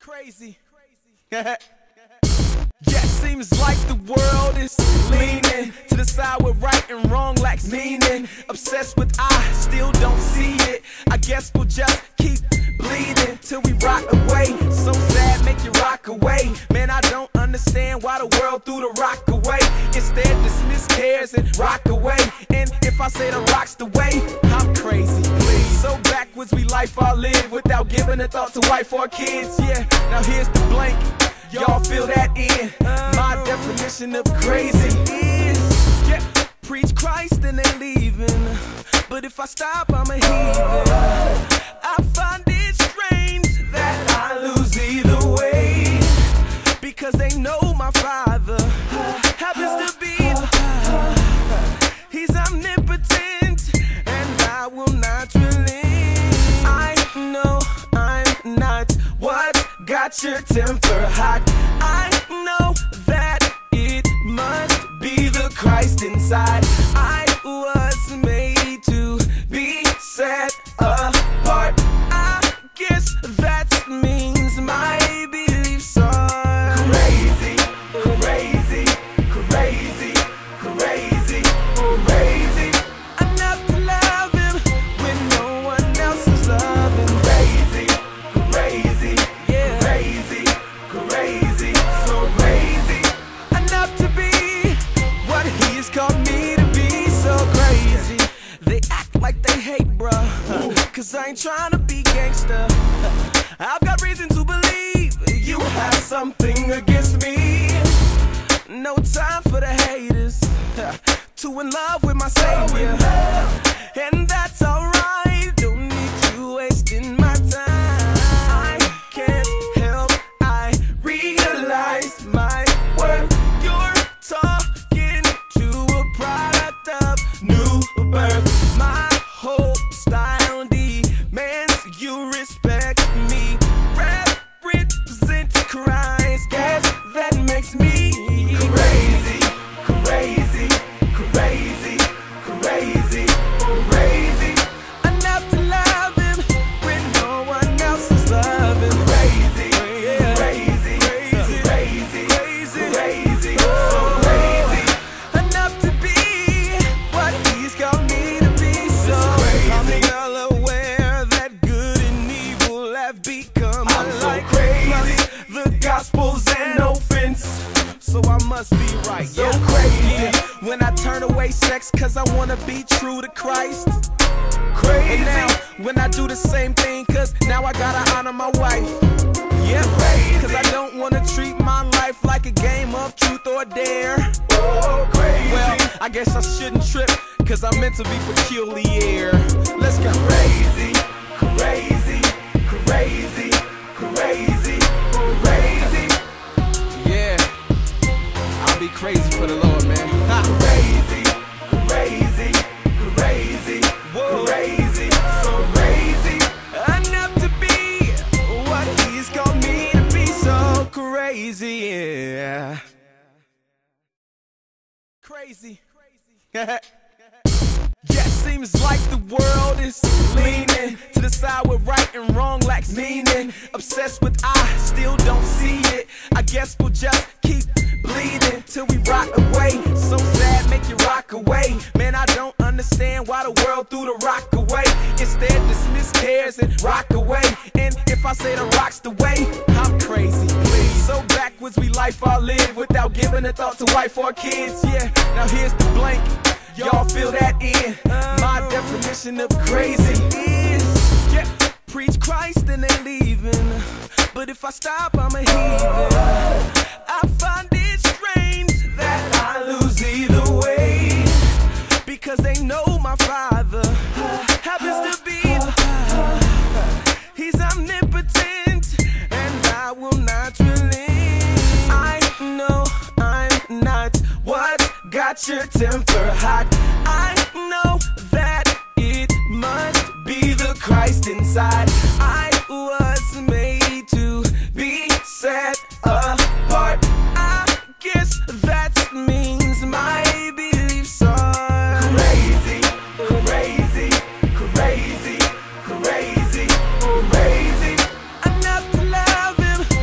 Crazy. Yeah, seems like the world is leaning to the side where right and wrong lacks meaning. Obsessed with I still don't see it. I guess we'll just keep bleeding till we rot away. So sad, make you rock away. Man, I don't understand why the world threw the rock away. Instead, dismiss cares and rock away. And if I say the rock's the way, I'm crazy. Please. So backwards we life I live without giving a thought to wife or kids. Yeah, now here's the blank. Y'all feel that in. My definition of crazy is, yeah, preach Christ and they leaving. But if I stop, I'm a heathen. I find it strange that I lose either way, because they know my Father happens to be. He's omnipotent and I will not relent. I know I'm not what got your temper hot. I know that it must be the Christ inside. I was made to be set apart. I guess that means my beliefs are crazy, crazy, crazy, crazy, crazy. Enough to love him when no one else is loving. Crazy, crazy, yeah, crazy, crazy, so crazy. Enough to be what he has called me to be, so crazy. They act like they hate, bruh, cause I ain't trying to be gangster. I've got reason to believe you have something against me. No time for the haters, too in love with my Savior, and that's alright. Don't need you wasting my time. I can't help, I realize my worth. You're talking to a product of new birth. My whole style demands you respect me. Represent Christ, guess that makes me crazy, crazy, crazy, crazy, crazy. Enough to love him when no one else is loving. Crazy, yeah, crazy, crazy, crazy, crazy, crazy, so crazy. Enough to be what he's called me to be, so crazy. I'm well aware that good and evil have become alike. So crazy. The gospel's an offense, so I must be right. So yeah, crazy. Yeah. When I turn away sex cause I wanna be true to Christ. Crazy. And now when I do the same thing cause now I gotta honor my wife. Yeah, crazy. Cause I don't wanna treat my life like a game of truth or dare. Oh, crazy. Well, I guess I shouldn't trip cause I'm meant to be peculiar. Let's go. Crazy, crazy, crazy, crazy, crazy. Yeah, I'll be crazy for the Lord, man. Ha. Crazy, crazy, crazy, whoa, crazy, so crazy. Enough to be what he's called me to be, so crazy, yeah. Crazy. Yeah, seems like the world is leaning to the side where right and wrong lacks meaning. Obsessed with I still don't see it. I guess we'll just keep bleeding till we rot away. So sad, make you rock away. Man, I don't understand why the world threw the rock away. Instead, dismiss cares and rock away. And if I say the rock's the way, I'm crazy. Please. So backwards we life I live without giving a thought to wife or kids. Yeah, now here's the blank. Y'all feel that in. My definition of crazy is, yeah, preach Christ and they leaving. But if I stop, I'm a heathen. I find it strange that I lose either way, because they know my Father happens to be. He's omnipotent and I will not relent. I know I'm not what got your temper hot. I know that it must be the Christ inside. I was made to be set apart. I guess that means my beliefs are crazy, crazy, crazy, crazy, crazy. Enough to love him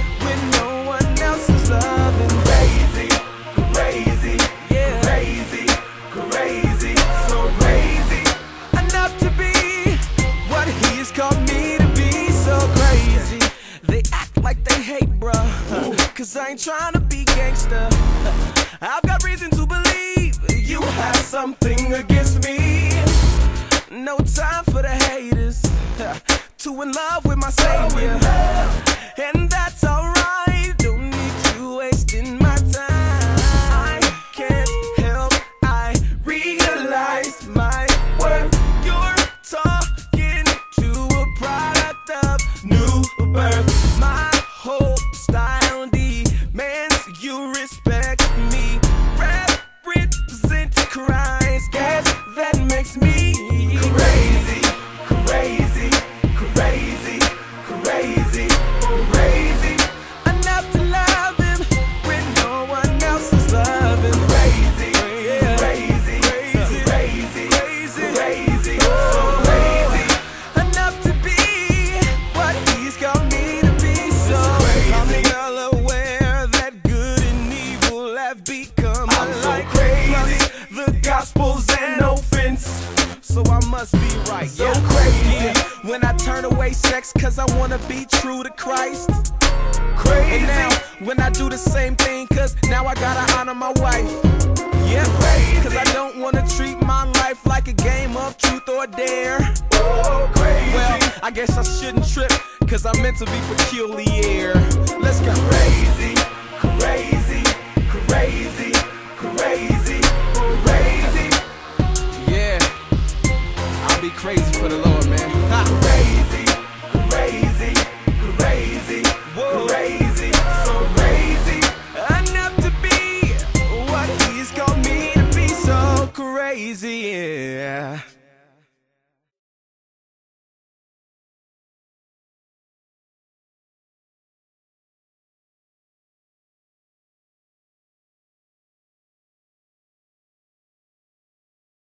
Cause I ain't trying to be gangster. I've got reason to believe you have something against me. No time for the haters. Too in love with my savior, and that's alright. Don't need you wasting my time. I can't help, I realize my worth. You're talking to a product of new birth. My whole style demands you respect me. Represent Christ, guess that makes me crazy, crazy, crazy, crazy, crazy. Enough to love him when no one else is loving. Crazy, yeah. Crazy, crazy, crazy, crazy, crazy, so crazy. Enough to be what he's called me to be. So I'm well aware that good and evil have become alike. So crazy, the gospel's an offense, so I must be right. So crazy, yeah. When I turn away sex cause I wanna be true to Christ. Crazy. And now when I do the same thing cause now I gotta honor my wife. Yeah, crazy. Cause I don't wanna treat my life like a game of truth or dare. Oh, crazy. Well, I guess I shouldn't trip cause I'm meant to be peculiar. Let's go. Crazy, crazy, crazy, crazy, crazy. Yeah, I'll be crazy for the Lord, man. Ha. Crazy, crazy, crazy, crazy, so crazy. Enough to be what he's called me to be. So crazy, yeah.